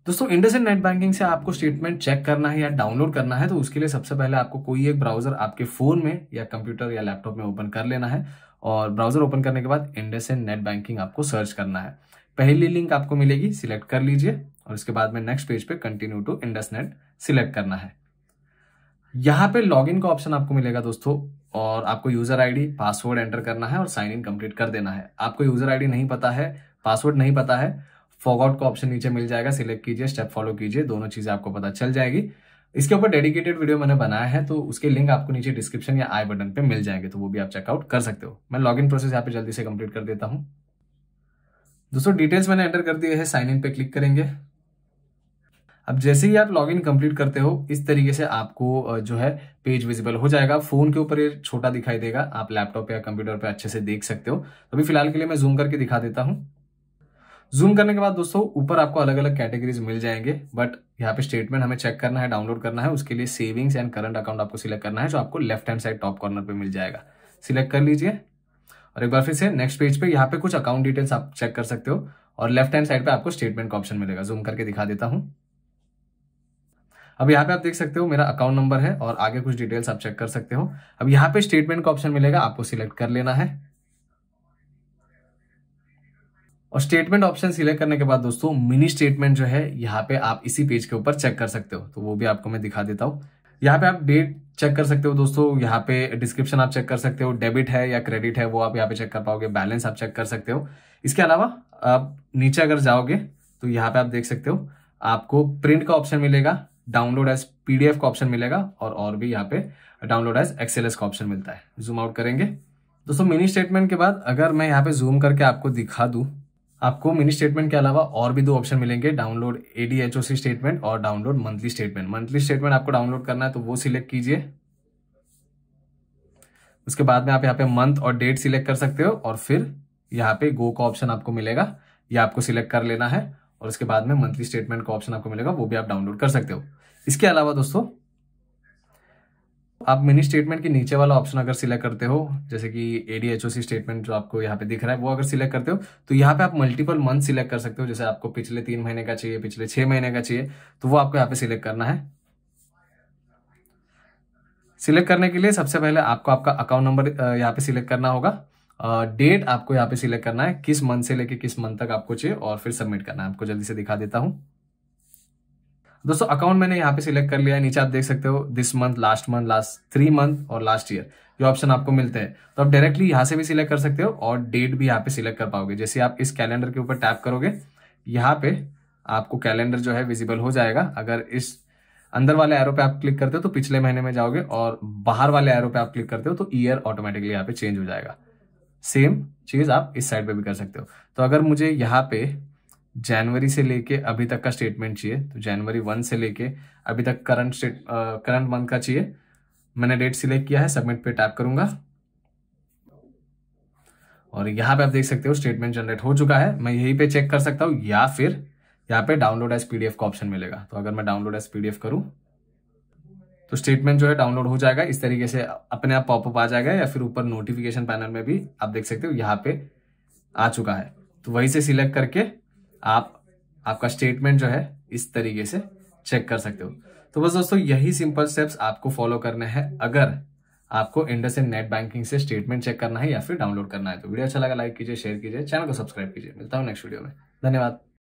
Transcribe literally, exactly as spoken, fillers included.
दोस्तों IndusInd net banking से आपको स्टेटमेंट चेक करना है या डाउनलोड करना है तो उसके लिए सबसे पहले आपको कोई एक ब्राउजर आपके फोन में या कंप्यूटर या लैपटॉप में ओपन कर लेना है और ब्राउजर ओपन करने के बाद इंडसइंड नेट बैंकिंग आपको सर्च करना है। पहली लिंक आपको मिलेगी, सिलेक्ट कर लीजिए और उसके बाद में नेक्स्ट पेज पे कंटिन्यू टू इंडसनेट सिलेक्ट करना है। यहाँ पे लॉगिन का ऑप्शन आपको मिलेगा दोस्तों और आपको यूजर आईडी पासवर्ड एंटर करना है और साइन इन कंप्लीट कर देना है। आपको यूजर आईडी नहीं पता है, पासवर्ड नहीं पता है, फॉरगॉट का ऑप्शन नीचे मिल जाएगा, सिलेक्ट कीजिए, स्टेप फॉलो कीजिए, दोनों चीजें आपको पता चल जाएगी। इसके ऊपर डेडिकेटेड वीडियो मैंने बनाया है तो उसके लिंक आपको नीचे डिस्क्रिप्शन या आई बटन पे मिल जाएंगे, तो वो भी आप चेकआउट कर सकते हो। मैं लॉगिन प्रोसेस यहाँ पे जल्दी से कंप्लीट कर देता हूँ। दोस्तों डिटेल्स मैंने एंटर कर दिए है, साइन इन पे क्लिक करेंगे। अब जैसे ही आप लॉगिन कंप्लीट करते हो इस तरीके से आपको जो है पेज विजिबल हो जाएगा। फोन के ऊपर ये छोटा दिखाई देगा, आप लैपटॉप या कंप्यूटर पे अच्छे से देख सकते हो। तो अभी फिलहाल के लिए मैं जूम करके दिखा देता हूं। जूम करने के बाद दोस्तों ऊपर आपको अलग अलग कैटेगरीज मिल जाएंगे, बट यहाँ पे स्टेटमेंट हमें चेक करना है, डाउनलोड करना है। उसके लिए सेविंग्स एंड करंट अकाउंट आपको सिलेक्ट करना है, जो आपको left hand side top corner पे मिल जाएगा। सिलेक्ट कर लीजिए और एक बार फिर से नेक्स्ट पेज पे यहाँ पे कुछ अकाउंट डिटेल्स आप चेक कर सकते हो और लेफ्ट हैंड साइड पे आपको स्टेटमेंट का ऑप्शन मिलेगा। जूम करके दिखा देता हूं। अब यहाँ पे आप देख सकते हो मेरा अकाउंट नंबर है और आगे कुछ डिटेल्स आप चेक कर सकते हो। अब यहाँ पे स्टेटमेंट का ऑप्शन मिलेगा, आपको सिलेक्ट कर लेना है और स्टेटमेंट ऑप्शन सिलेक्ट करने के बाद दोस्तों मिनी स्टेटमेंट जो है यहाँ पे आप इसी पेज के ऊपर चेक कर सकते हो, तो वो भी आपको मैं दिखा देता हूँ। यहाँ पे आप डेट चेक कर सकते हो दोस्तों, यहाँ पे डिस्क्रिप्शन आप चेक कर सकते हो, डेबिट है या क्रेडिट है वो आप यहाँ पे चेक कर पाओगे, बैलेंस आप चेक कर सकते हो। इसके अलावा आप नीचे अगर जाओगे तो यहाँ पे आप देख सकते हो आपको प्रिंट का ऑप्शन मिलेगा, डाउनलोड एज पीडीएफ का ऑप्शन मिलेगा और और भी यहाँ पे डाउनलोड एज एक्सएलएस का ऑप्शन मिलता है। जूम आउट करेंगे दोस्तों। मिनी स्टेटमेंट के बाद अगर मैं यहाँ पे जूम करके आपको दिखा दूं, आपको मिनी स्टेटमेंट के अलावा और भी दो ऑप्शन मिलेंगे, डाउनलोड एडीएचओसी स्टेटमेंट और download monthly statement. Monthly statement आपको डाउनलोड करना है तो वो सिलेक्ट कीजिए। उसके बाद में आप यहाँ पे मंथ और डेट सिलेक्ट कर सकते हो और फिर यहाँ पे गो का ऑप्शन आपको मिलेगा, ये आपको सिलेक्ट कर लेना है और उसके बाद में मंथली स्टेटमेंट का ऑप्शन आपको मिलेगा, वो भी आप डाउनलोड कर सकते हो। इसके अलावा दोस्तों आप मिनी स्टेटमेंट के नीचे वाला ऑप्शन अगर सिलेक्ट करते हो, जैसे कि एडीएचओसी स्टेटमेंट जो आपको यहाँ पे दिख रहा है, वो अगर सिलेक्ट करते हो तो यहाँ पे आप मल्टीपल मंथ सिलेक्ट कर सकते हो। जैसे आपको पिछले तीन महीने का चाहिए, पिछले छह महीने का चाहिए, तो वो आपको यहाँ पे सिलेक्ट करना है। सिलेक्ट करने के लिए सबसे पहले आपको आपका अकाउंट नंबर यहाँ पे सिलेक्ट करना होगा, डेट आपको यहाँ पे सिलेक्ट करना है, किस मंथ से लेके किस मंथ तक आपको चाहिए और फिर सबमिट करना है। आपको जल्दी से दिखा देता हूं दोस्तों। अकाउंट मैंने यहाँ पे सिलेक्ट कर लिया है, नीचे आप देख सकते हो this month, last month, last three month और लास्ट ईयर, ये ऑप्शन आपको मिलते हैं। तो आप डायरेक्टली यहाँ से भी सिलेक्ट कर सकते हो और डेट भी यहाँ पे सिलेक्ट कर पाओगे। जैसे आप इस कैलेंडर के ऊपर टैप करोगे, यहाँ पे आपको कैलेंडर जो है विजिबल हो जाएगा। अगर इस अंदर वाले एरो पे आप क्लिक करते हो तो पिछले महीने में जाओगे और बाहर वाले एरो पे आप क्लिक करते हो तो ईयर ऑटोमेटिकली यहाँ पे चेंज हो जाएगा। सेम चीज आप इस साइड पे भी कर सकते हो। तो अगर मुझे यहाँ पे जनवरी से लेके अभी तक का स्टेटमेंट चाहिए तो जनवरी वन से लेके अभी तक करंट स्टेट करंट मंथ का चाहिए, मैंने डेट सिलेक्ट किया है, सबमिट पे टैप करूंगा और यहाँ पे आप देख सकते हो स्टेटमेंट जनरेट हो चुका है। मैं यहीं पे चेक कर सकता हूँ या फिर यहाँ पे डाउनलोड एज पीडीएफ का ऑप्शन मिलेगा। तो अगर मैं डाउनलोड एज पीडीएफ करूं तो स्टेटमेंट जो है डाउनलोड हो जाएगा। इस तरीके से अपने आप पॉपअप आ जाएगा या फिर ऊपर नोटिफिकेशन पैनल में भी आप देख सकते हो यहाँ पे आ चुका है। तो वहीं से सिलेक्ट करके आप आपका स्टेटमेंट जो है इस तरीके से चेक कर सकते हो। तो बस दोस्तों यही सिंपल स्टेप्स आपको फॉलो करने हैं अगर आपको इंडसइंड नेट बैंकिंग से स्टेटमेंट चेक करना है या फिर डाउनलोड करना है। तो वीडियो अच्छा लगा लाइक कीजिए, शेयर कीजिए, चैनल को सब्सक्राइब कीजिए। मिलता हूं नेक्स्ट वीडियो में, धन्यवाद।